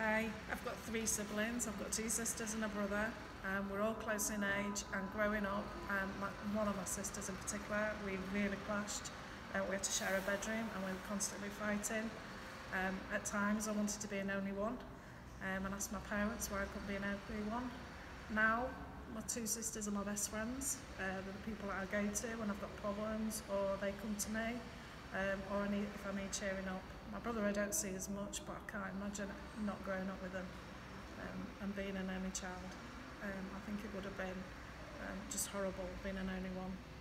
Hi, I've got three siblings. I've got two sisters and a brother. We're all close in age, and growing up, one of my sisters in particular, we really clashed. We had to share a bedroom and we were constantly fighting. At times I wanted to be an only one, and asked my parents why I couldn't be an only one. Now my two sisters are my best friends. They're the people that I go to when I've got problems, or they come to me, or if I need cheering up. My brother I don't see as much, but I can't imagine not growing up with him and being an only child. I think it would have been just horrible being an only one.